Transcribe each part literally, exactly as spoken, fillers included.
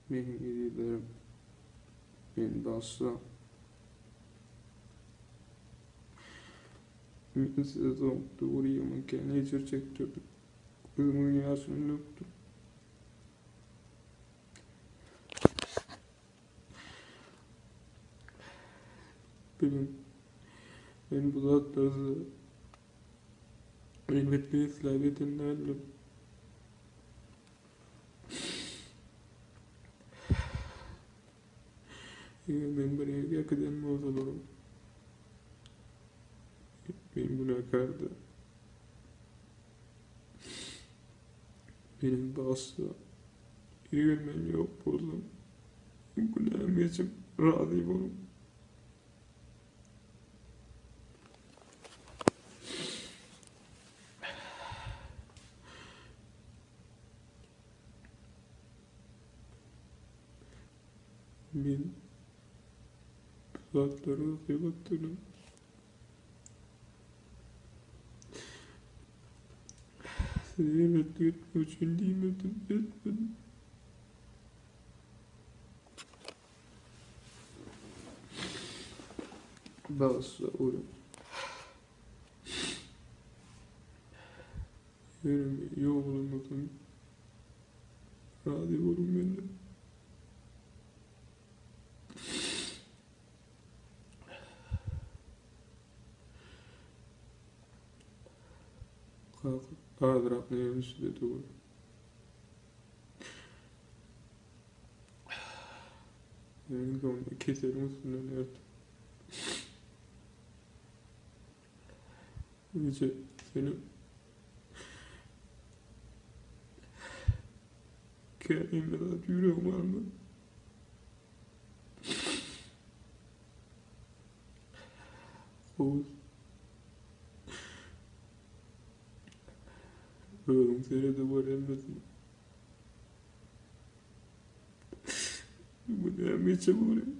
Benim hediyelerim beni de asla. Ben size doğup doğrayamam kendine içeri çektirdim. Kızımın yaşını öptüm. Benim, ben bu zatlarda elbette ıslah edinlerdim. Eğer ben buraya gerçekten mi olurum? Ben günahkardı. Benim de asla. Eğer ben yok olsam, günahım için razı olurum. Ben zatları kıymetlerim. Size evet etmek için nimetim etmedim. Bazı oğlum. Yarım yok olmadan razı olurum ben de. Kalkıp ağdırak neyini süre doğru. Yani onu keserim üstünden erdim. Gece seni kendime kadar yüreğim var mı? Oğuz. Oğlum seni de var emmesin. Bu ne emmeçe var.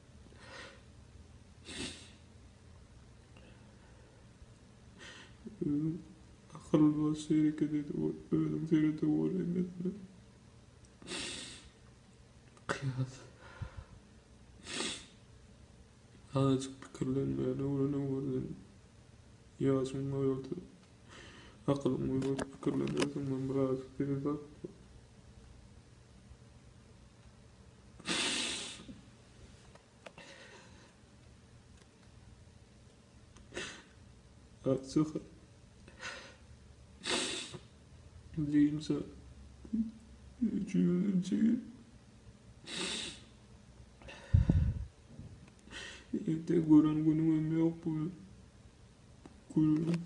Oğlum akıl var seyre kadar da var. Oğlum seni de var emmesin. Kıyas. Azıcık fikirlenmeye ne olur ne olur. Yaşım var yolda. Aklım var fikirlenirsin ben birazcık deniz attı. Açık. Değilse içimden çekil. Evde gören günüm yok bu. Gururum.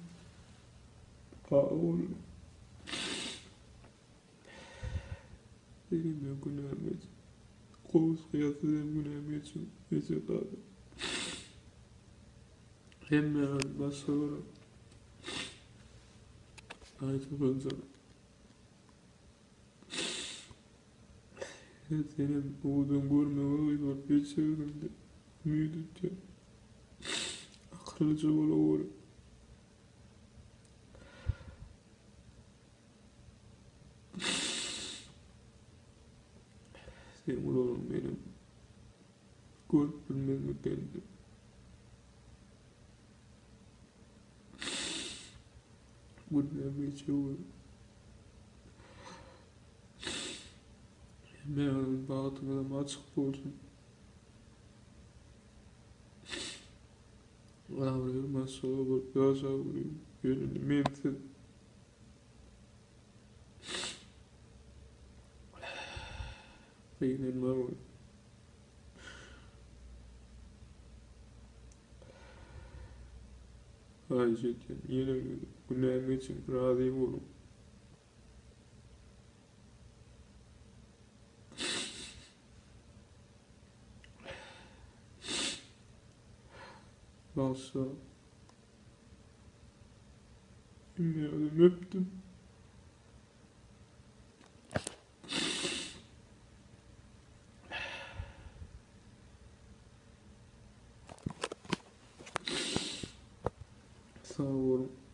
Ağır. Benim yok günahım için. Kovuz kıyasıdan günahım için. Geçe kaldı. Hem ben başka olarak. Ayet olunca. Senin oğlun görmeye uyuyor. Geçirdim de. Müydükçe. Akıllıca ola olur. Senin oğlum benim. Görüp bilmez mi kendi? Günahım geçe olur. Meğerin bağıtımdan açık olsun. Ağrıyor, masaya olur, biraz ağrıyor. Yönünü mentir. Beynin var mı? Ayrıca yine günahım için razı olurum. Varsa meğerim öptüm. Sağ olun.